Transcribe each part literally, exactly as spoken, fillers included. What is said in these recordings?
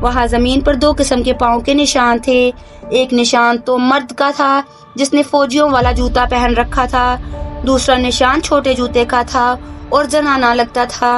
وہاں زمین پر دو قسم کے پاؤں کے نشان تھے۔ ایک نشان تو مرد کا تھا جس نے فوجیوں والا جوتا پہن رکھا تھا، دوسرا نشان چھوٹے جوتے کا تھا اور زنانہ لگتا تھا۔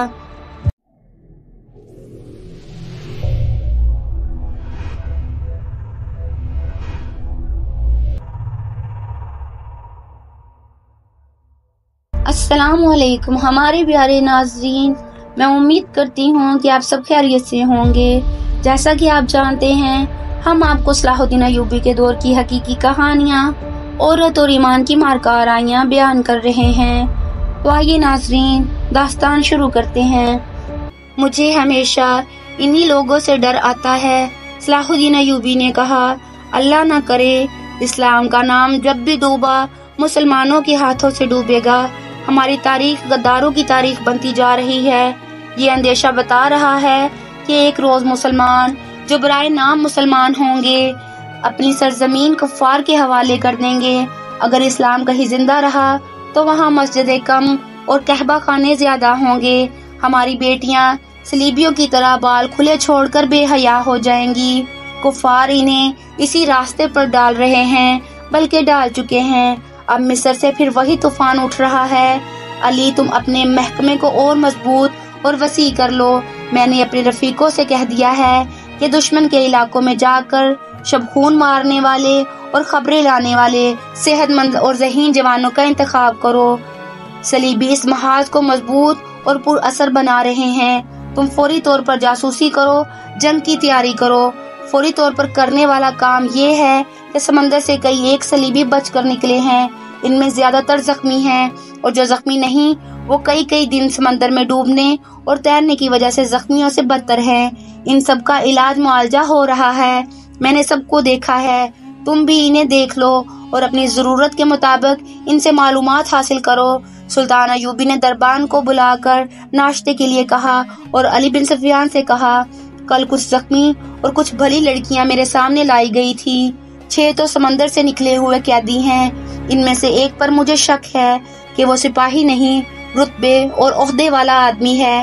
السلام علیکم ہمارے پیارے ناظرین، میں امید کرتی ہوں کہ آپ سب خیریت سے ہوں گے۔ جیسا کہ آپ جانتے ہیں، ہم آپ کو صلاح الدین ایوبی کے دور کی حقیقی کہانیاں، عورت اور ایمان کی مارکہ آرائیاں بیان کر رہے ہیں۔ تو آئیے ناظرین، داستان شروع کرتے ہیں۔ مجھے ہمیشہ انہی لوگوں سے ڈر آتا ہے، صلاح الدین ایوبی نے کہا۔ اللہ نہ کرے اسلام کا نام جب بھی ڈوبا مسلمانوں کے ہاتھوں سے ڈوبے گا۔ ہماری تاریخ غداروں کی تاریخ بنتی جا رہی ہے۔ یہ اندیشہ بتا رہا ہے کہ ایک روز مسلمان جو برائے نام مسلمان ہوں گے اپنی سرزمین کفار کے حوالے کر دیں گے۔ اگر اسلام کہیں زندہ رہا تو وہاں مسجدیں کم اور کعبہ خانے زیادہ ہوں گے۔ ہماری بیٹیاں صلیبیوں کی طرح بال کھلے چھوڑ کر بے حیا ہو جائیں گی۔ کفار انہیں اسی راستے پر ڈال رہے ہیں، بلکہ ڈال چکے ہیں۔ اب مصر سے پھر وہی طوفان اٹھ رہا ہے۔ علی، تم اپنے محکمے کو اور مضبوط اور وسیع کر لو۔ میں نے اپنے رفیقوں سے کہہ دیا ہے کہ دشمن کے علاقوں میں جا کر شبخون مارنے والے اور خبریں لانے والے صحت مند اور ذہین جوانوں کا انتخاب کرو۔ صلیبی اس محاذ کو مضبوط اور پر اثر بنا رہے ہیں۔ تم فوری طور پر جاسوسی کرو، جنگ کی تیاری کرو۔ فوری طور پر کرنے والا کام یہ ہے کہ سمندر سے کئی ایک صلیبی بچ کر نکلے ہیں۔ ان میں زیادہ تر زخمی ہیں، اور جو زخمی نہیں وہ کئی کئی دن سمندر میں ڈوبنے اور تیرنے کی وجہ سے زخمیوں سے بدتر ہیں۔ ان سب کا علاج معالجہ ہو رہا ہے۔ میں نے سب کو دیکھا ہے، تم بھی انہیں دیکھ لو اور اپنی ضرورت کے مطابق ان سے معلومات حاصل کرو۔ سلطان ایوبی نے دربان کو بلا کر ناشتے کے لیے کہا اور علی بن سفیان سے کہا، کل کچھ زخمی اور کچھ بھلی لڑکیاں میرے سامنے لائی گئی تھی۔ چھ تو سمندر سے نکلے ہوئے قیدی ہیں۔ ان میں سے ایک پر مجھے شک ہے کہ وہ سپاہی نہیں، رتبے اور عہدے والا آدمی ہے۔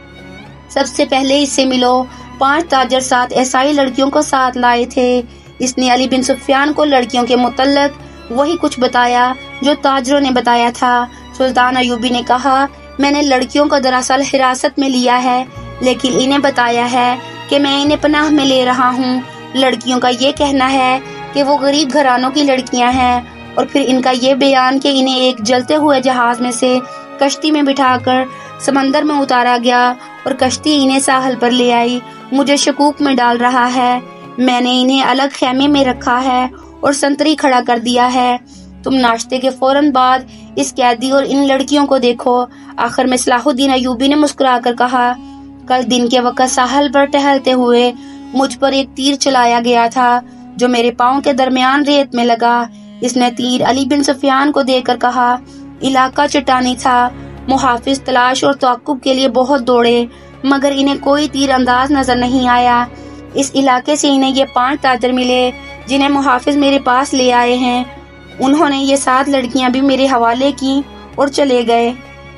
سب سے پہلے اس سے ملو۔ پانچ تاجر سات عیسائی لڑکیوں کو ساتھ لائے تھے۔ اس نے علی بن سفیان کو لڑکیوں کے متعلق وہی کچھ بتایا جو تاجروں نے بتایا تھا۔ سلطان ایوبی نے کہا، میں نے لڑکیوں کو دراصل حراست میں لیا ہے، لیکن انہیں بتایا ہے کہ میں انہیں پناہ میں لے رہا ہوں۔ لڑکیوں کا یہ کہنا ہے کہ وہ غریب گھرانوں کی لڑکیاں ہیں، اور پھر ان کا یہ بیان کہ انہیں ایک جلتے ہوئے جہاز میں سے کشتی میں بٹھا کر سمندر میں اتارا گیا اور کشتی انہیں ساحل پر لے آئی، مجھے شکوک میں ڈال رہا ہے۔ میں نے انہیں الگ خیمے میں رکھا ہے اور سنتری کھڑا کر دیا ہے۔ تم ناشتے کے فوراً بعد اس قیدی اور ان لڑکیوں کو دیکھو۔ آخر میں صلاح الدین ایوبی نے مسکرا کر کہا، کل دن کے وقت ساحل پر ٹہلتے ہوئے مجھ پر ایک تیر چلایا گیا تھا جو میرے پاؤں کے درمیان ریت میں لگا۔ اس نے تیر علی بن سفیان کو دے کر کہا، علاقہ چٹانی تھا۔ محافظ تلاش اور تعقب کے لیے بہت دوڑے، مگر انہیں کوئی تیر انداز نظر نہیں آیا۔ اس علاقے سے انہیں یہ پانچ تاجر ملے جنہیں محافظ میرے پاس لے آئے ہیں۔ انہوں نے یہ سات لڑکیاں بھی میرے حوالے کی اور چلے گئے۔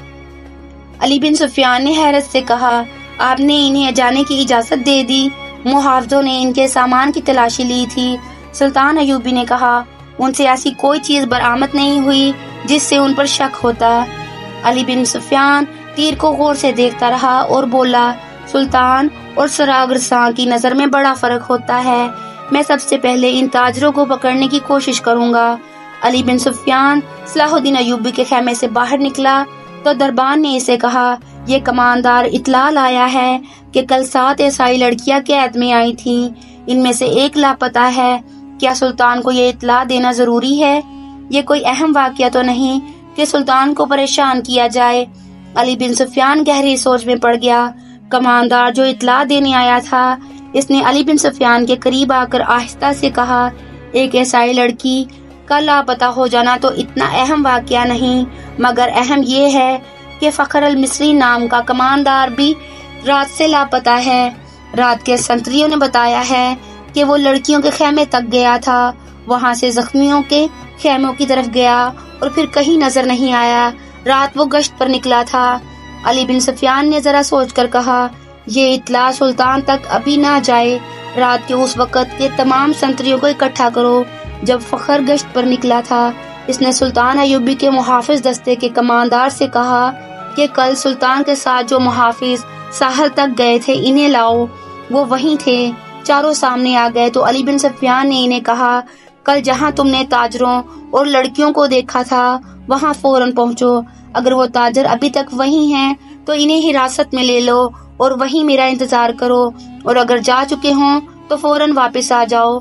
علی بن سفیان نے حیرت سے کہا، آپ نے انہیں جانے کی اجازت دے دی؟ محافظوں نے ان کے سامان کی تلاشی لی تھی۔ سلطان ایوبی نے کہا، ان سے ایسی کوئی چیز برآمد نہیں ہوئی جس سے ان پر شک ہوتا۔ علی بن سفیان تیر کو غور سے دیکھتا رہا اور بولا، سلطان اور سراغرساں کی نظر میں بڑا فرق ہوتا ہے۔ میں سب سے پہلے ان تاجروں کو پکڑنے کی کوشش کروں گا۔ علی بن سفیان صلاح الدین ایوبی کے خیمے سے باہر نکلا تو دربان نے اسے کہا، یہ کماندار اطلاع لایا ہے کہ کل سات عیسائی لڑکیاں قید میں آئی تھیں، ان میں سے ایک لاپتہ ہے۔ کیا سلطان کو یہ اطلاع دینا ضروری ہے؟ یہ کوئی اہم واقعہ تو نہیں کہ سلطان کو پریشان کیا جائے؟ علی بن سفیان گہری سوچ میں پڑ گیا۔ کماندار جو اطلاع دینے آیا تھا، اس نے علی بن سفیان کے قریب آ کر آہستہ سے کہا، ایک عیسائی لڑکی کا لاپتہ ہو جانا تو اتنا اہم واقعہ نہیں، مگر اہم یہ ہے کہ فخر المصری نام کا کماندار بھی رات سے لاپتہ ہے۔ رات کے سنتریوں نے بتایا ہے کہ وہ لڑکیوں کے خیمے تک گیا تھا، وہاں سے زخمیوں کے خیموں کی طرف گیا اور پھر کہیں نظر نہیں آیا۔ رات وہ گشت پر نکلا تھا۔ علی بن سفیان نے ذرا سوچ کر کہا، یہ اطلاع سلطان تک ابھی نہ جائے، رات کے اس وقت کے تمام سنتریوں کو اکٹھا کرو۔ جب فخر گشت پر نکلا تھا، اس نے سلطان ایوبی کے محافظ دستے کے کماندار سے کہا کہ کل سلطان کے ساتھ جو محافظ ساحل تک گئے تھے انہیں لاؤ۔ وہ وہیں تھے۔ چاروں سامنے آ گئے تو علی بن سفیان نے انہیں کہا، کل جہاں تم نے تاجروں اور لڑکیوں کو دیکھا تھا وہاں فوراً پہنچو۔ اگر وہ تاجر ابھی تک وہیں ہیں تو انہیں حراست میں لے لو اور وہیں میرا انتظار کرو، اور اگر جا چکے ہوں تو فوراً واپس آ جاؤ۔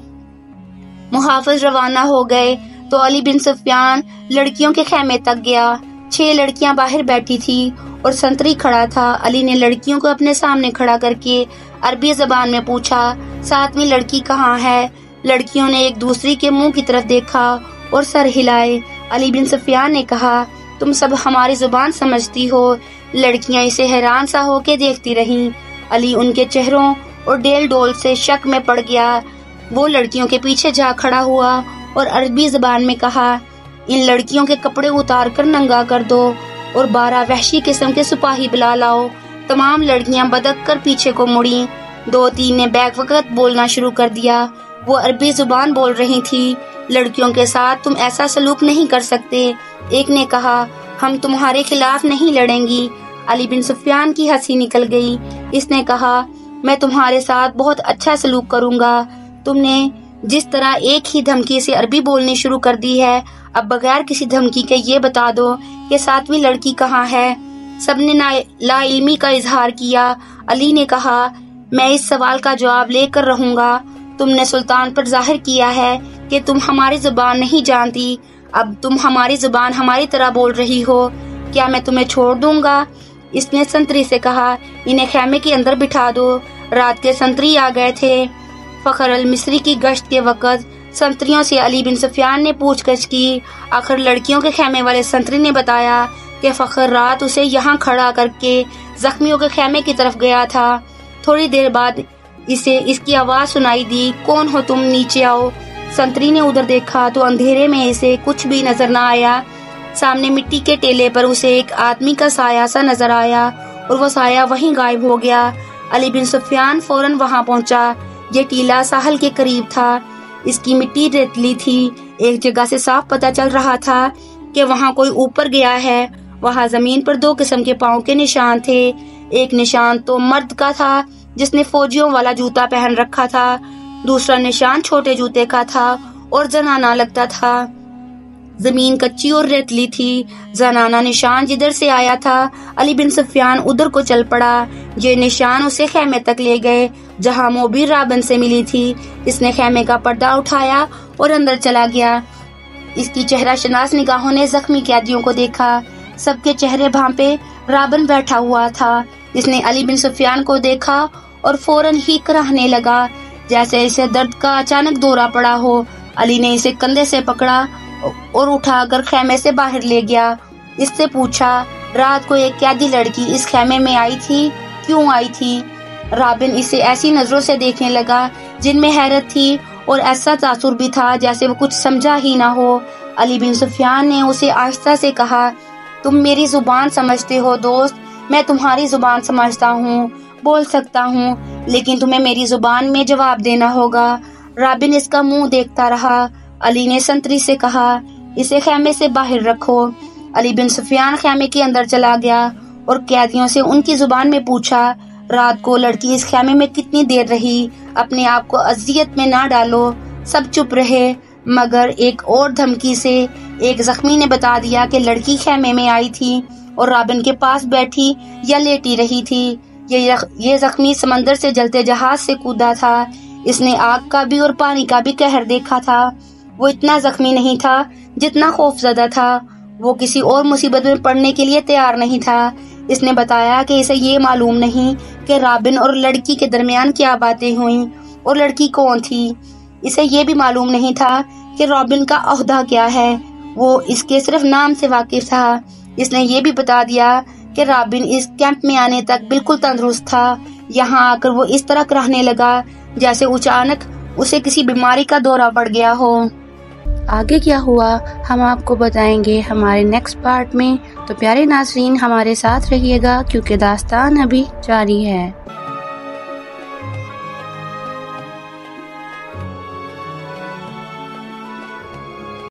محافظ روانہ ہو گئے تو علی بن سفیان لڑکیوں کے خیمے تک گیا۔ چھ لڑکیاں باہر بیٹھی تھی اور سنتری کھڑا تھا۔ علی نے لڑکیوں کو اپنے سامنے کھڑا کر کے عربی زبان میں پوچھا، ساتویں لڑکی کہاں ہے؟ لڑکیوں نے ایک دوسری کے منہ کی طرف دیکھا اور سر ہلائے۔ علی بن سفیان نے کہا، تم سب ہماری زبان سمجھتی ہو؟ لڑکیاں اسے حیران سا ہو کے دیکھتی رہیں۔ علی ان کے چہروں اور ڈیل ڈول سے شک میں پڑ گیا۔ وہ لڑکیوں کے پیچھے جا کھڑا ہوا اور عربی زبان میں کہا، ان لڑکیوں کے کپڑے اتار کر ننگا کر دو اور بارہ وحشی قسم کے سپاہی بلا لاؤ۔ تمام لڑکیاں بدک کر پیچھے کو مڑیں۔ دو تین نے بیک وقت بولنا شروع کر دیا۔ وہ عربی زبان بول رہی تھی، لڑکیوں کے ساتھ تم ایسا سلوک نہیں کر سکتے۔ ایک نے کہا، ہم تمہارے خلاف نہیں لڑیں گی۔ علی بن سفیان کی ہنسی نکل گئی۔ اس نے کہا، میں تمہارے ساتھ بہت اچھا سلوک کروں گا۔ تم نے جس طرح ایک ہی دھمکی سے عربی بولنی شروع کر دی ہے، اب بغیر کسی دھمکی کے یہ بتا دو کہ ساتویں لڑکی کہاں ہے۔ سب نے لا علمی کا اظہار کیا۔ علی نے کہا، میں اس سوال کا جواب لے کر رہوں گا۔ تم نے سلطان پر ظاہر کیا ہے کہ تم ہماری زبان نہیں جانتی، اب تم ہماری زبان ہماری طرح بول رہی ہو، کیا میں تمہیں چھوڑ دوں گا؟ اس نے سنتری سے کہا، انہیں خیمے کے اندر بٹھا دو۔ رات کے سنتری آ گئے تھے۔ فخر المصری کی گشت کے وقت سنتریوں سے علی بن سفیان نے پوچھ گچھ کی۔ آخر لڑکیوں کے خیمے والے سنتری نے بتایا کہ فخر رات اسے یہاں کھڑا کر کے زخمیوں کے خیمے کی طرف گیا تھا۔ تھوڑی دیر بعد اسے اس کی آواز سنائی دی، کون ہو تم؟ نیچے آؤ۔ سنتری نے ادھر دیکھا تو اندھیرے میں اسے کچھ بھی نظر نہ آیا۔ سامنے مٹی کے ٹیلے پر اسے ایک آدمی کا سایہ سا نظر آیا اور وہ سایہ وہیں غائب ہو گیا۔ علی بن سفیان فوراً وہاں پہنچا۔ یہ ٹیلا ساحل کے قریب تھا۔ اس کی مٹی ریتلی تھی۔ ایک جگہ سے صاف پتہ چل رہا تھا کہ وہاں کوئی اوپر گیا ہے۔ وہاں زمین پر دو قسم کے پاؤں کے نشان تھے۔ ایک نشان تو مرد کا تھا جس نے فوجیوں والا جوتا پہن رکھا تھا، دوسرا نشان چھوٹے جوتے کا تھا اور زنانہ لگتا تھا۔ زمین کچی اور ریتلی تھی۔ زنانہ نشان جدھر سے آیا تھا علی بن سفیان ادھر کو چل پڑا۔ یہ نشان اسے خیمے تک لے گئے جہاں موبیر رابن سے ملی تھی۔ اس نے خیمے کا پردہ اٹھایا اور اندر چلا گیا۔ اس کی چہرہ شناس نگاہوں نے زخمی قیدیوں کو دیکھا۔ سب کے چہرے بھانپے رابن بیٹھا ہوا تھا۔ اس نے علی بن سفیان کو دیکھا اور فوراً ہی کراہنے لگا جیسے اسے درد کا اچانک دورہ پڑا ہو۔ علی نے اسے کندھے سے پکڑا اور اٹھا کر خیمے سے باہر لے گیا۔ اس سے پوچھا، رات کو ایک قیدی لڑکی اس خیمے میں آئی تھی، کیوں آئی تھی؟ رابن اسے ایسی نظروں سے دیکھنے لگا جن میں حیرت تھی اور ایسا تاثر بھی تھا جیسے وہ کچھ سمجھا ہی نہ ہو۔ علی بن سفیان نے اسے آہستہ سے کہا، تم میری زبان سمجھتے ہو دوست، میں تمہاری زبان سمجھتا ہوں، بول سکتا ہوں، لیکن تمہیں میری زبان میں جواب دینا ہوگا۔ رابن اس کا منہ دیکھتا رہا۔ علی نے سنتری سے کہا، اسے خیمے سے باہر رکھو۔ علی بن سفیان خیمے کے اندر چلا گیا اور قیدیوں سے ان کی زبان میں پوچھا، رات کو لڑکی اس خیمے میں کتنی دیر رہی؟ اپنے آپ کو اذیت میں نہ ڈالو۔ سب چپ رہے مگر ایک اور دھمکی سے ایک زخمی نے بتا دیا کہ لڑکی خیمے میں آئی تھی اور رابن کے پاس بیٹھی یا لیٹی رہی تھی۔ یہ زخمی سمندر سے جلتے جہاز سے کودا تھا۔ اس نے آگ کا بھی اور پانی کا بھی قہر دیکھا تھا۔ وہ اتنا زخمی نہیں تھا جتنا خوف زدہ تھا۔ وہ کسی اور مصیبت میں پڑنے کے لیے تیار نہیں تھا۔ اس نے بتایا کہ اسے یہ معلوم نہیں کہ رابن اور لڑکی کے درمیان کیا باتیں ہوئیں اور لڑکی کون تھی۔ اسے یہ بھی معلوم نہیں تھا کہ رابن کا عہدہ کیا ہے۔ وہ اس کے صرف نام سے واقف تھا۔ اس نے یہ بھی بتا دیا کہ رابن اس کیمپ میں آنے تک بالکل تندرست تھا۔ یہاں آ کر وہ اس طرح کراہنے لگا جیسے اچانک اسے کسی بیماری کا دورہ پڑ گیا ہو۔ آگے کیا ہوا ہم آپ کو بتائیں گے ہمارے نیکسٹ پارٹ میں، تو پیارے ناظرین ہمارے ساتھ رہیے گا کیونکہ داستان ابھی جاری ہے۔